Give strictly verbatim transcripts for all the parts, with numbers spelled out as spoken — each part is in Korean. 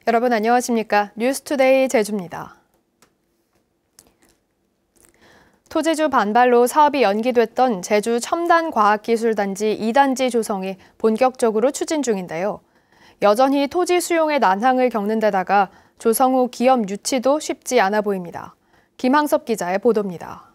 여러분 안녕하십니까? 뉴스투데이 제주입니다. 토지주 반발로 사업이 연기됐던 제주 첨단과학기술단지 이 단지 조성이 본격적으로 추진 중인데요. 여전히 토지 수용의 난항을 겪는 데다가 조성 후 기업 유치도 쉽지 않아 보입니다. 김항섭 기자의 보도입니다.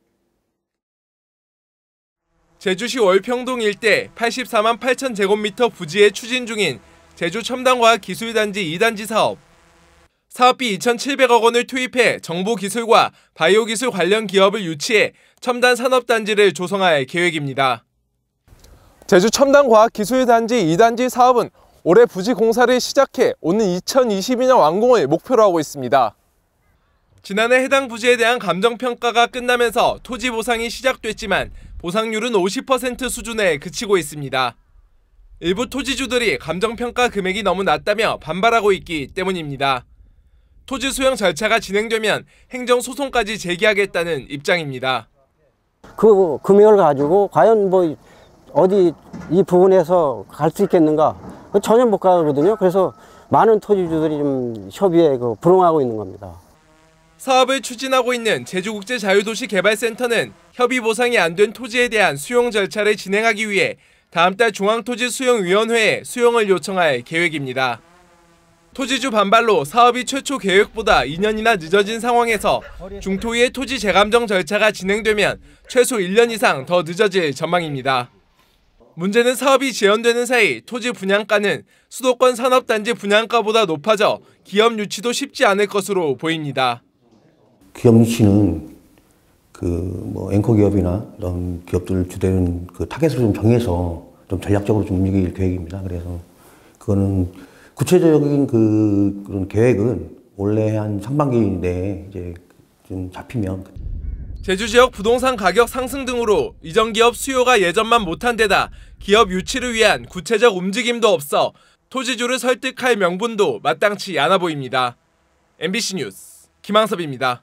제주시 월평동 일대 팔십사만 팔천 제곱미터 부지에 추진 중인 제주 첨단과학기술단지 이 단지 사업. 사업비 이천칠백억 원을 투입해 정보기술과 바이오기술 관련 기업을 유치해 첨단 산업단지를 조성할 계획입니다. 제주 첨단과학기술단지 이 단지 사업은 올해 부지 공사를 시작해 오는 이천이십이 년 완공을 목표로 하고 있습니다. 지난해 해당 부지에 대한 감정평가가 끝나면서 토지 보상이 시작됐지만 보상률은 오십 퍼센트 수준에 그치고 있습니다. 일부 토지주들이 감정평가 금액이 너무 낮다며 반발하고 있기 때문입니다. 토지 수용 절차가 진행되면 행정소송까지 제기하겠다는 입장입니다. 그 금액을 가지고 과연 뭐 어디 이 부분에서 갈 수 있겠는가? 전혀 못 가거든요. 그래서 많은 토지주들이 좀 협의에 그 불응하고 있는 겁니다. 사업을 추진하고 있는 제주국제자유도시개발센터는 협의 보상이 안 된 토지에 대한 수용 절차를 진행하기 위해 다음 달 중앙토지수용위원회에 수용을 요청할 계획입니다. 토지주 반발로 사업이 최초 계획보다 이 년이나 늦어진 상황에서 중토위의 토지 재감정 절차가 진행되면 최소 일 년 이상 더 늦어질 전망입니다. 문제는 사업이 지연되는 사이 토지 분양가는 수도권 산업단지 분양가보다 높아져 기업 유치도 쉽지 않을 것으로 보입니다. 기업 유치는 그 뭐 앵커 기업이나 이런 기업들을 주되는 그 타겟을 좀 정해서 좀 전략적으로 좀 움직일 계획입니다. 그래서 그거는 구체적인 그 그런 계획은 올해 한 상반기 내에 이제 좀 잡히면. 제주 지역 부동산 가격 상승 등으로 이전 기업 수요가 예전만 못한 데다 기업 유치를 위한 구체적 움직임도 없어 토지주를 설득할 명분도 마땅치 않아 보입니다. 엠비씨 뉴스 김항섭입니다.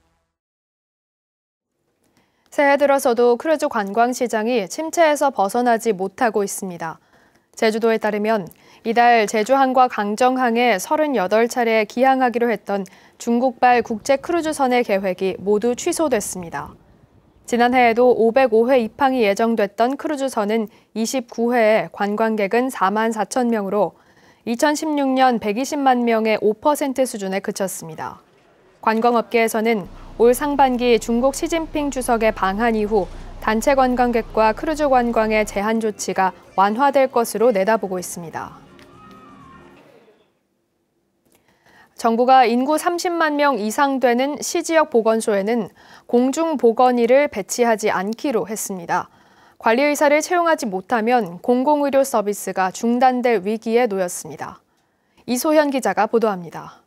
새해 들어서도 크루즈 관광 시장이 침체에서 벗어나지 못하고 있습니다. 제주도에 따르면 이달 제주항과 강정항에 서른여덟 차례 기항하기로 했던 중국발 국제 크루즈선의 계획이 모두 취소됐습니다. 지난해에도 오백오 회 입항이 예정됐던 크루즈선은 이십구 회에 관광객은 사만 사천 명으로 이천십육 년 백이십만 명의 오 퍼센트 수준에 그쳤습니다. 관광업계에서는 올 상반기 중국 시진핑 주석의 방한 이후 단체 관광객과 크루즈 관광의 제한 조치가 완화될 것으로 내다보고 있습니다. 정부가 인구 삼십만 명 이상 되는 시지역 보건소에는 공중보건의를 배치하지 않기로 했습니다. 관리의사를 채용하지 못하면 공공의료 서비스가 중단될 위기에 놓였습니다. 이소현 기자가 보도합니다.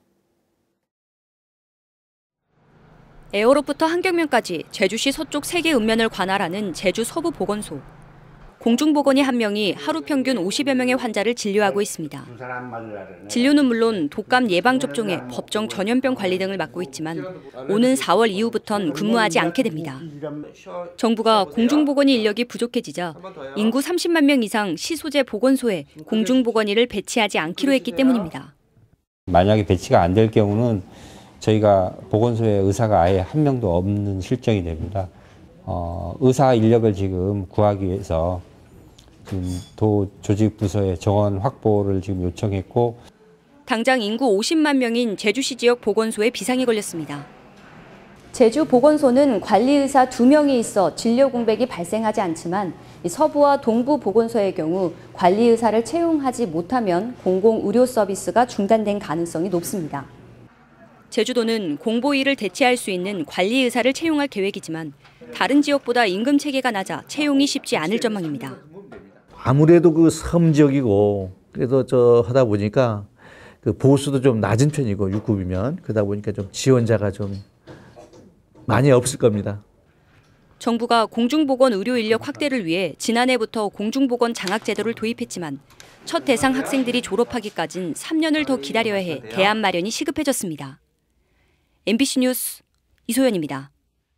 에어로부터 한경면까지 제주시 서쪽 세 개 읍면을 관할하는 제주 서부 보건소. 공중보건의 한 명이 하루 평균 오십여 명의 환자를 진료하고 있습니다. 진료는 물론 독감 예방접종에 법정 전염병 관리 등을 맡고 있지만 오는 사월 이후부턴 근무하지 않게 됩니다. 정부가 공중보건의 인력이 부족해지자 인구 삼십만 명 이상 시소재 보건소에 공중보건의를 배치하지 않기로 했기 때문입니다. 만약에 배치가 안 될 경우는 저희가 보건소에 의사가 아예 한 명도 없는 실정이 됩니다. 어, 의사 인력을 지금 구하기 위해서 지금 도 조직 부서에 정원 확보를 지금 요청했고, 당장 인구 오십만 명인 제주시 지역 보건소에 비상이 걸렸습니다. 제주 보건소는 관리의사 두 명이 있어 진료 공백이 발생하지 않지만 서부와 동부 보건소의 경우 관리의사를 채용하지 못하면 공공의료 서비스가 중단된 가능성이 높습니다. 제주도는 공보의를 대체할 수 있는 관리의사를 채용할 계획이지만 다른 지역보다 임금 체계가 낮아 채용이 쉽지 않을 전망입니다. 아무래도 그 섬 지역이고 그래도 저 하다 보니까 그 보수도 좀 낮은 편이고 육 급이면 그러다 보니까 좀 지원자가 좀 많이 없을 겁니다. 정부가 공중보건 의료 인력 확대를 위해 지난해부터 공중보건 장학제도를 도입했지만 첫 대상 학생들이 졸업하기까진 삼 년을 더 기다려야 해 대안 마련이 시급해졌습니다. 엠비씨 뉴스 이소연입니다.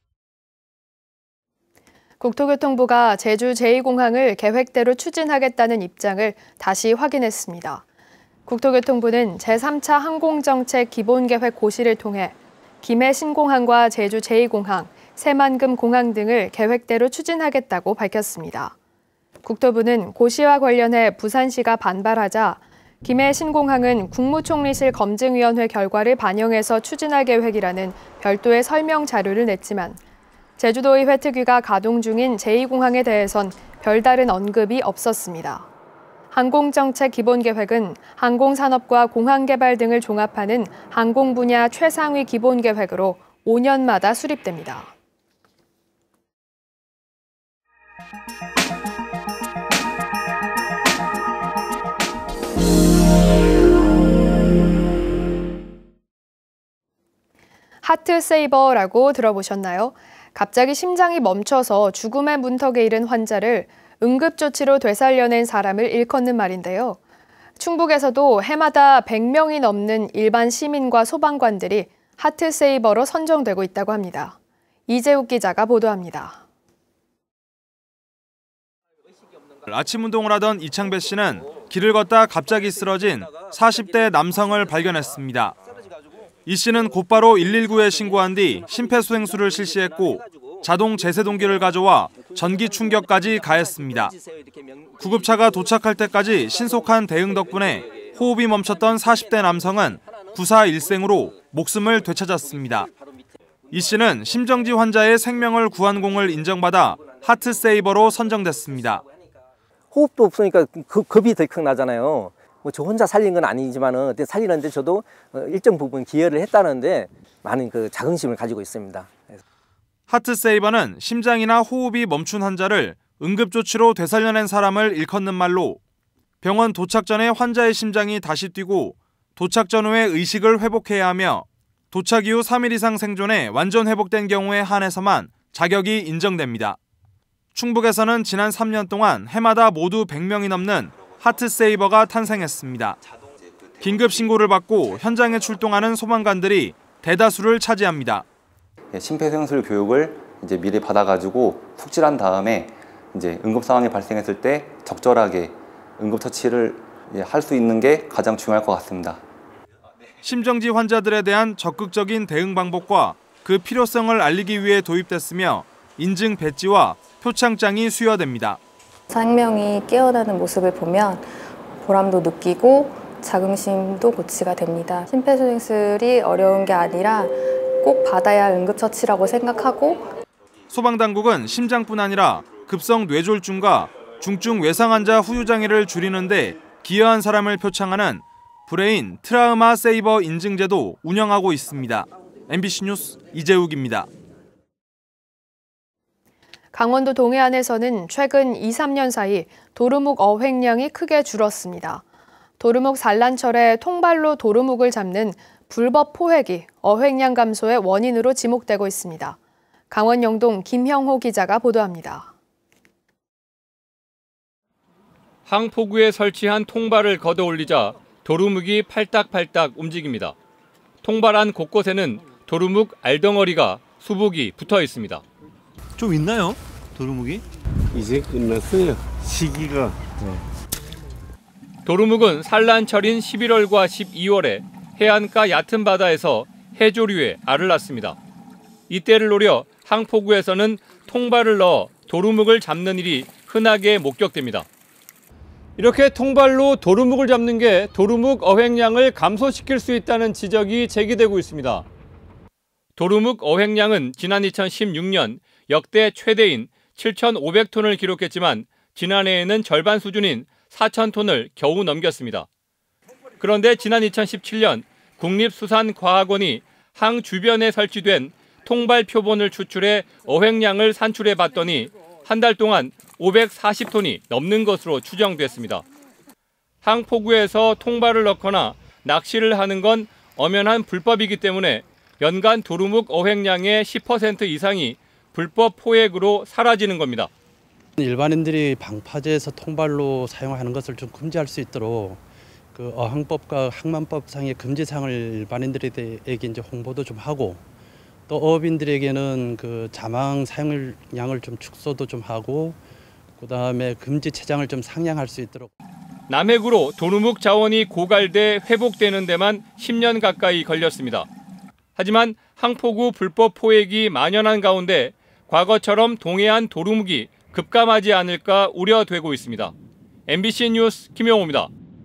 국토교통부가 제주 제이 공항을 계획대로 추진하겠다는 입장을 다시 확인했습니다. 국토교통부는 제삼 차 항공정책 기본계획 고시를 통해 김해 신공항과 제주 제이 공항, 새만금 공항 등을 계획대로 추진하겠다고 밝혔습니다. 국토부는 고시와 관련해 부산시가 반발하자 김해 신공항은 국무총리실 검증위원회 결과를 반영해서 추진할 계획이라는 별도의 설명 자료를 냈지만 제주도의회 특위가 가동 중인 제이 공항에 대해선 별다른 언급이 없었습니다. 항공정책 기본계획은 항공산업과 공항개발 등을 종합하는 항공 분야 최상위 기본계획으로 오 년마다 수립됩니다. 하트세이버라고 들어보셨나요? 갑자기 심장이 멈춰서 죽음의 문턱에 이른 환자를 응급조치로 되살려낸 사람을 일컫는 말인데요. 충북에서도 해마다 백 명이 넘는 일반 시민과 소방관들이 하트세이버로 선정되고 있다고 합니다. 이재욱 기자가 보도합니다. 아침 운동을 하던 이창배 씨는 길을 걷다 갑자기 쓰러진 사십 대 남성을 발견했습니다. 이 씨는 곧바로 일일구에 신고한 뒤 심폐소생술을 실시했고 자동 제세동기를 가져와 전기 충격까지 가했습니다. 구급차가 도착할 때까지 신속한 대응 덕분에 호흡이 멈췄던 사십 대 남성은 구사일생으로 목숨을 되찾았습니다. 이 씨는 심정지 환자의 생명을 구한 공을 인정받아 하트세이버로 선정됐습니다. 호흡도 없으니까 겁이 덜컥 나잖아요. 뭐 저 혼자 살린 건 아니지만은 살리는데 저도 일정 부분 기여를 했다는데 많은 그 자긍심을 가지고 있습니다. 하트세이버는 심장이나 호흡이 멈춘 환자를 응급조치로 되살려낸 사람을 일컫는 말로 병원 도착 전에 환자의 심장이 다시 뛰고 도착 전후에 의식을 회복해야 하며 도착 이후 삼 일 이상 생존해 완전 회복된 경우에 한해서만 자격이 인정됩니다. 충북에서는 지난 삼 년 동안 해마다 모두 백 명이 넘는 하트세이버가 탄생했습니다. 긴급 신고를 받고 현장에 출동하는 소방관들이 대다수를 차지합니다. 심폐소생술 교육을 이제 미리 받아가지고 숙지한 다음에 이제 응급 상황이 발생했을 때 적절하게 응급 처치를 할 수 있는 게 가장 중요할 것 같습니다. 심정지 환자들에 대한 적극적인 대응 방법과 그 필요성을 알리기 위해 도입됐으며 인증 배지와 표창장이 수여됩니다. 생명이 깨어나는 모습을 보면 보람도 느끼고 자긍심도 고취가 됩니다. 심폐소생술이 어려운 게 아니라 꼭 받아야 할 응급처치라고 생각하고 소방당국은 심장뿐 아니라 급성 뇌졸중과 중증 외상 환자 후유 장애를 줄이는 데 기여한 사람을 표창하는 브레인 트라우마 세이버 인증제도 운영하고 있습니다. 엠비씨 뉴스 이재욱입니다. 강원도 동해안에서는 최근 이, 삼 년 사이 도루묵 어획량이 크게 줄었습니다. 도루묵 산란철에 통발로 도루묵을 잡는 불법 포획이 어획량 감소의 원인으로 지목되고 있습니다. 강원 영동 김형호 기자가 보도합니다. 항포구에 설치한 통발을 걷어 올리자 도루묵이 팔딱팔딱 움직입니다. 통발 안 곳곳에는 도루묵 알덩어리가 수북이 붙어 있습니다. 좀 있나요? 도루묵이? 이제 끝났어요. 시기가. 네. 도루묵은 산란철인 십일월과 십이월에 해안가 얕은 바다에서 해조류에 알을 낳습니다. 이때를 노려 항포구에서는 통발을 넣어 도루묵을 잡는 일이 흔하게 목격됩니다. 이렇게 통발로 도루묵을 잡는 게 도루묵 어획량을 감소시킬 수 있다는 지적이 제기되고 있습니다. 도루묵 어획량은 지난 이천십육 년 역대 최대인 칠천오백 톤을 기록했지만 지난해에는 절반 수준인 사천 톤을 겨우 넘겼습니다. 그런데 지난 이천십칠 년 국립수산과학원이 항 주변에 설치된 통발 표본을 추출해 어획량을 산출해 봤더니 한 달 동안 오백사십 톤이 넘는 것으로 추정됐습니다. 항포구에서 통발을 넣거나 낚시를 하는 건 엄연한 불법이기 때문에 연간 도루묵 어획량의 십 퍼센트 이상이 불법 포획으로 사라지는 겁니다. 일반인들이 방파제에서 통발로 사용하는 것을 좀 금지할 수 있도록 그 어항법과 항만법상의 금지사항을 일반인들에게 이제 홍보도 좀 하고 또 어업인들에게는 그 자망 사용량을 좀 축소도 좀 하고 그다음에 금지 체장을 좀 상향할 수 있도록. 남핵으로 도루묵 자원이 고갈돼 회복되는 데만 십 년 가까이 걸렸습니다. 하지만 항포구 불법 포획이 만연한 가운데 과거처럼 동해안 도루묵이 급감하지 않을까 우려되고 있습니다. 엠비씨 뉴스 김영호입니다.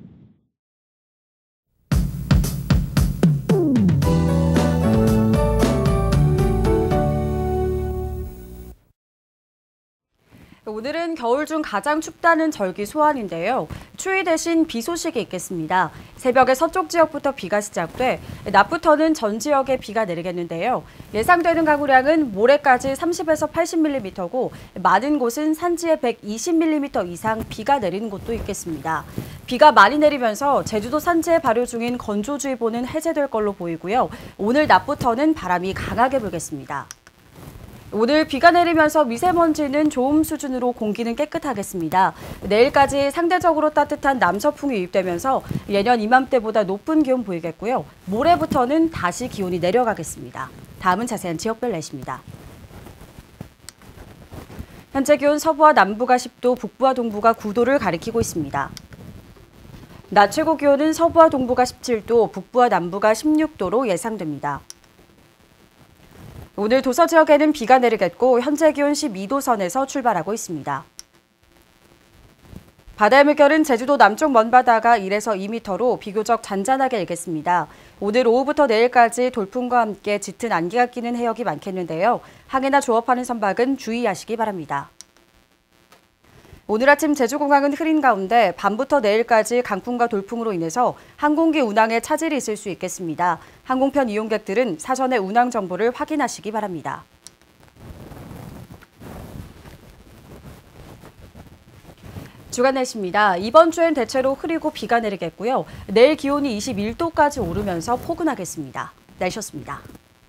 오늘은 겨울 중 가장 춥다는 절기 소환인데요. 추위 대신 비 소식이 있겠습니다. 새벽에 서쪽 지역부터 비가 시작돼 낮부터는 전 지역에 비가 내리겠는데요. 예상되는 강우량은 모레까지 삼십에서 팔십 밀리미터고 많은 곳은 산지에 백이십 밀리미터 이상 비가 내리는 곳도 있겠습니다. 비가 많이 내리면서 제주도 산지에 발효 중인 건조주의보는 해제될 걸로 보이고요. 오늘 낮부터는 바람이 강하게 불겠습니다. 오늘 비가 내리면서 미세먼지는 좋음 수준으로 공기는 깨끗하겠습니다. 내일까지 상대적으로 따뜻한 남서풍이 유입되면서 예년 이맘때보다 높은 기온 보이겠고요. 모레부터는 다시 기온이 내려가겠습니다. 다음은 자세한 지역별 날씨입니다. 현재 기온 서부와 남부가 십 도, 북부와 동부가 구 도를 가리키고 있습니다. 낮 최고 기온은 서부와 동부가 십칠 도, 북부와 남부가 십육 도로 예상됩니다. 오늘 도서 지역에는 비가 내리겠고 현재 기온 십이 도 선에서 출발하고 있습니다. 바다의 물결은 제주도 남쪽 먼바다가 일에서 이 미터로 비교적 잔잔하게 일겠습니다. 오늘 오후부터 내일까지 돌풍과 함께 짙은 안개가 끼는 해역이 많겠는데요. 항해나 조업하는 선박은 주의하시기 바랍니다. 오늘 아침 제주공항은 흐린 가운데 밤부터 내일까지 강풍과 돌풍으로 인해서 항공기 운항에 차질이 있을 수 있겠습니다. 항공편 이용객들은 사전에 운항 정보를 확인하시기 바랍니다. 주간 날씨입니다. 이번 주엔 대체로 흐리고 비가 내리겠고요. 내일 기온이 이십일 도까지 오르면서 포근하겠습니다. 날씨였습니다.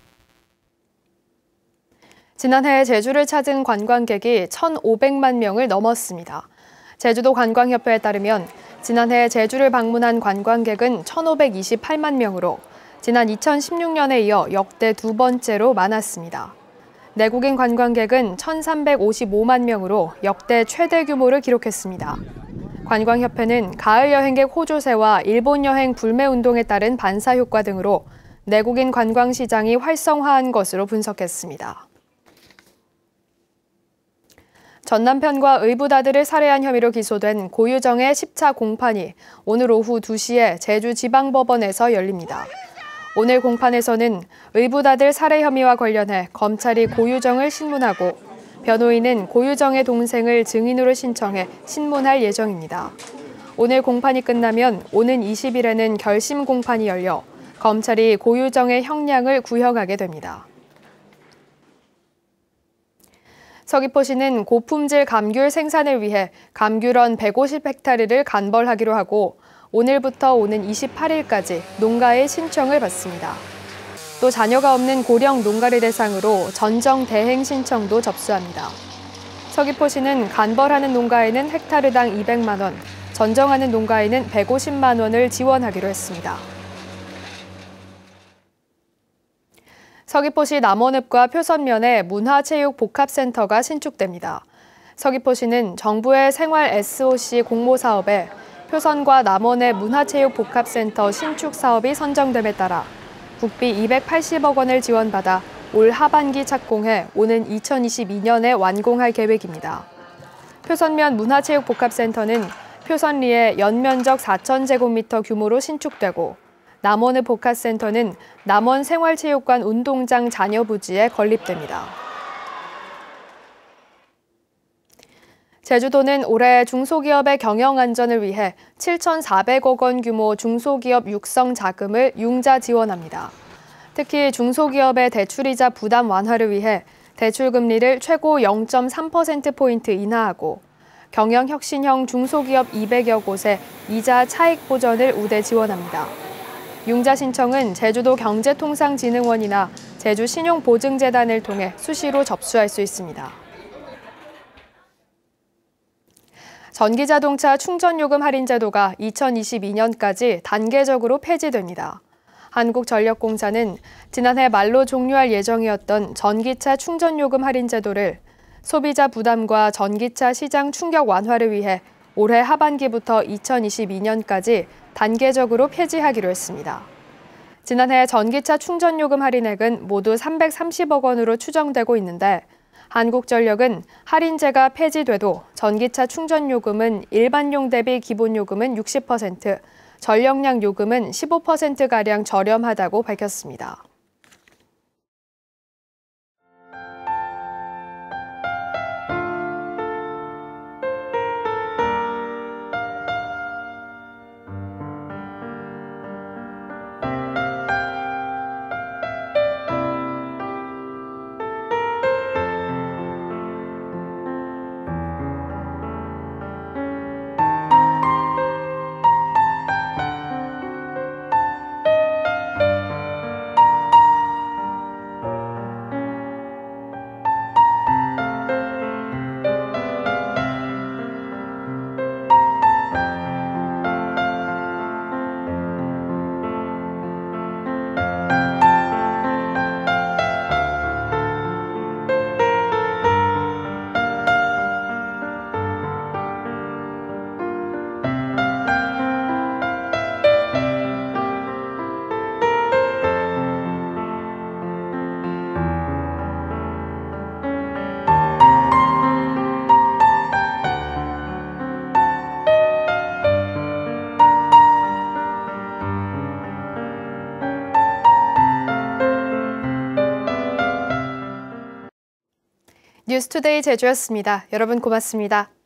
지난해 제주를 찾은 관광객이 천오백만 명을 넘었습니다. 제주도 관광협회에 따르면 지난해 제주를 방문한 관광객은 천오백이십팔만 명으로 지난 이천십육 년에 이어 역대 두 번째로 많았습니다. 내국인 관광객은 천삼백오십오만 명으로 역대 최대 규모를 기록했습니다. 관광협회는 가을 여행객 호조세와 일본 여행 불매 운동에 따른 반사 효과 등으로 내국인 관광 시장이 활성화한 것으로 분석했습니다. 전 남편과 의붓아들을 살해한 혐의로 기소된 고유정의 십 차 공판이 오늘 오후 두 시에 제주지방법원에서 열립니다. 오늘 공판에서는 의붓아들 살해 혐의와 관련해 검찰이 고유정을 신문하고 변호인은 고유정의 동생을 증인으로 신청해 신문할 예정입니다. 오늘 공판이 끝나면 오는 이십 일에는 결심 공판이 열려 검찰이 고유정의 형량을 구형하게 됩니다. 서귀포시는 고품질 감귤 생산을 위해 감귤원 백오십 헥타르를 간벌하기로 하고 오늘부터 오는 이십팔 일까지 농가의 신청을 받습니다. 또 자녀가 없는 고령 농가를 대상으로 전정 대행 신청도 접수합니다. 서귀포시는 간벌하는 농가에는 헥타르당 이백만 원, 전정하는 농가에는 백오십만 원을 지원하기로 했습니다. 서귀포시 남원읍과 표선면에 문화체육복합센터가 신축됩니다. 서귀포시는 정부의 생활 에스오씨 공모사업에 표선과 남원의 문화체육복합센터 신축 사업이 선정됨에 따라 국비 이백팔십억 원을 지원받아 올 하반기 착공해 오는 이천이십이 년에 완공할 계획입니다. 표선면 문화체육복합센터는 표선리에 연면적 사천 제곱미터 규모로 신축되고 남원의 복합센터는 남원 생활체육관 운동장 잔여 부지에 건립됩니다. 제주도는 올해 중소기업의 경영 안전을 위해 칠천사백억 원 규모 중소기업 육성 자금을 융자 지원합니다. 특히 중소기업의 대출이자 부담 완화를 위해 대출금리를 최고 영 점 삼 퍼센트 포인트 인하하고 경영혁신형 중소기업 이백여 곳에 이자 차익 보전을 우대 지원합니다. 융자 신청은 제주도 경제통상진흥원이나 제주신용보증재단을 통해 수시로 접수할 수 있습니다. 전기자동차 충전요금 할인 제도가 이천이십이 년까지 단계적으로 폐지됩니다. 한국전력공사는 지난해 말로 종료할 예정이었던 전기차 충전요금 할인 제도를 소비자 부담과 전기차 시장 충격 완화를 위해 올해 하반기부터 이천이십이 년까지 단계적으로 폐지하기로 했습니다. 지난해 전기차 충전요금 할인액은 모두 삼백삼십억 원으로 추정되고 있는데 한국전력은 할인제가 폐지돼도 전기차 충전요금은 일반용 대비 기본요금은 육십 퍼센트, 전력량 요금은 십오 퍼센트가량 저렴하다고 밝혔습니다. 뉴스투데이 제주였습니다. 여러분 고맙습니다.